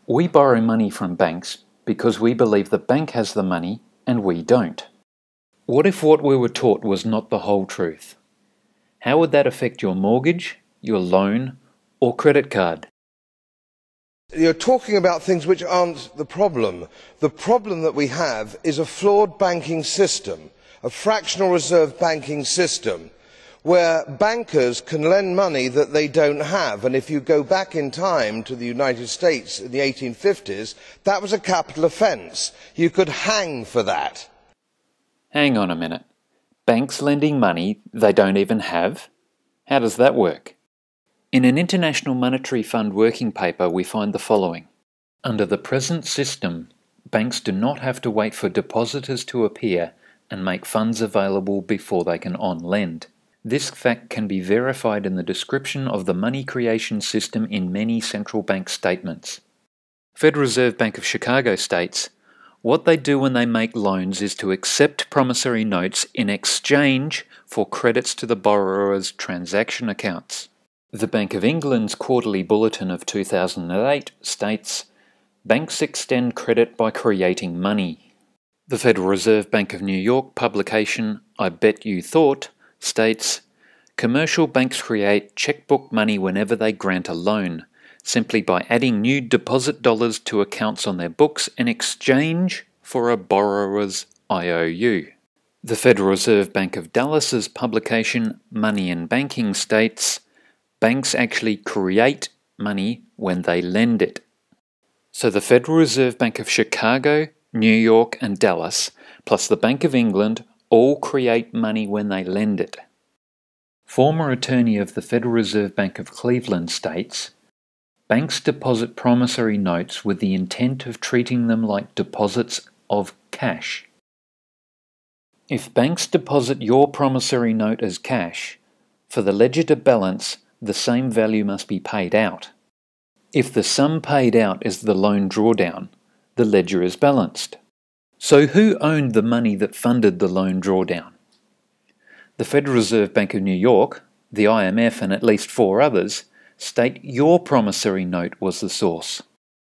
We borrow money from banks because we believe the bank has the money and we don't. What if what we were taught was not the whole truth? How would that affect your mortgage, your loan, or credit card? You're talking about things which aren't the problem. The problem that we have is a flawed banking system, a fractional reserve banking system, where bankers can lend money that they don't have. And if you go back in time to the United States in the 1850s, that was a capital offence. You could hang for that. Hang on a minute. Banks lending money they don't even have? How does that work? In an International Monetary Fund working paper, we find the following. Under the present system, banks do not have to wait for depositors to appear and make funds available before they can on-lend. This fact can be verified in the description of the money creation system in many central bank statements. Federal Reserve Bank of Chicago states, what they do when they make loans is to accept promissory notes in exchange for credits to the borrower's transaction accounts. The Bank of England's quarterly bulletin of 2008 states, banks extend credit by creating money. The Federal Reserve Bank of New York publication, I Bet You Thought, states, commercial banks create checkbook money whenever they grant a loan, simply by adding new deposit dollars to accounts on their books in exchange for a borrower's IOU. The Federal Reserve Bank of Dallas's publication, Money and Banking, states, banks actually create money when they lend it. So the Federal Reserve Bank of Chicago, New York and Dallas, plus the Bank of England, all create money when they lend it. Former attorney of the Federal Reserve Bank of Cleveland states, banks deposit promissory notes with the intent of treating them like deposits of cash. If banks deposit your promissory note as cash, for the ledger to balance, the same value must be paid out. If the sum paid out is the loan drawdown, the ledger is balanced. So who owned the money that funded the loan drawdown? The Federal Reserve Bank of New York, the IMF and at least 4 others state your promissory note was the source.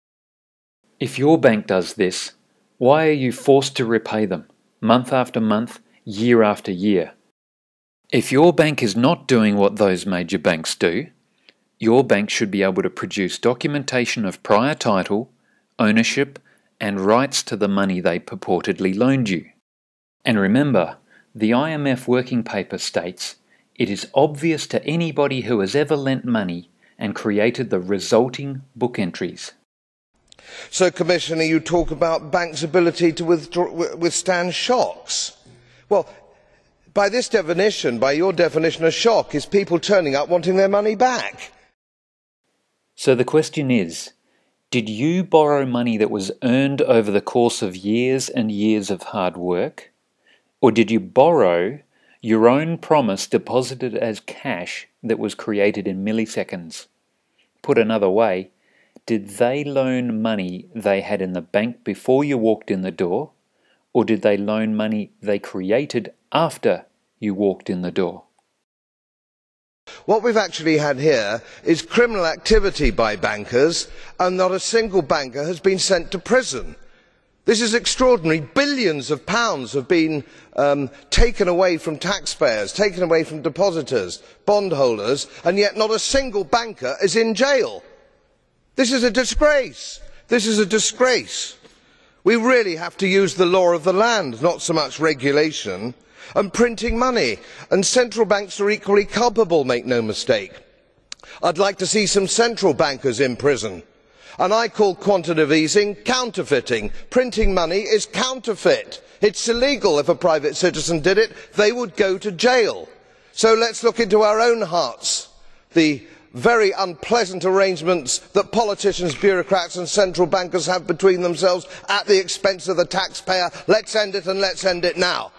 If your bank does this, why are you forced to repay them, month after month, year after year? If your bank is not doing what those major banks do, your bank should be able to produce documentation of prior title, ownership, and rights to the money they purportedly loaned you. And remember, the IMF working paper states, it is obvious to anybody who has ever lent money and created the resulting book entries. So, Commissioner, you talk about banks' ability to withstand shocks. Well, by this definition, by your definition, a shock is people turning up wanting their money back. So the question is, did you borrow money that was earned over the course of years and years of hard work? Or did you borrow your own promise deposited as cash that was created in milliseconds? Put another way, did they loan money they had in the bank before you walked in the door? Or did they loan money they created after you walked in the door? What we've actually had here is criminal activity by bankers, and not a single banker has been sent to prison. This is extraordinary. Billions of pounds have been taken away from taxpayers, taken away from depositors, bondholders, and yet not a single banker is in jail. This is a disgrace. This is a disgrace. We really have to use the law of the land, not so much regulation, and printing money. And central banks are equally culpable, make no mistake. I'd like to see some central bankers in prison. And I call quantitative easing counterfeiting. Printing money is counterfeit. It's illegal. If a private citizen did it, they would go to jail. So let's look into our own hearts. The very unpleasant arrangements that politicians, bureaucrats and central bankers have between themselves at the expense of the taxpayer. Let's end it, and let's end it now.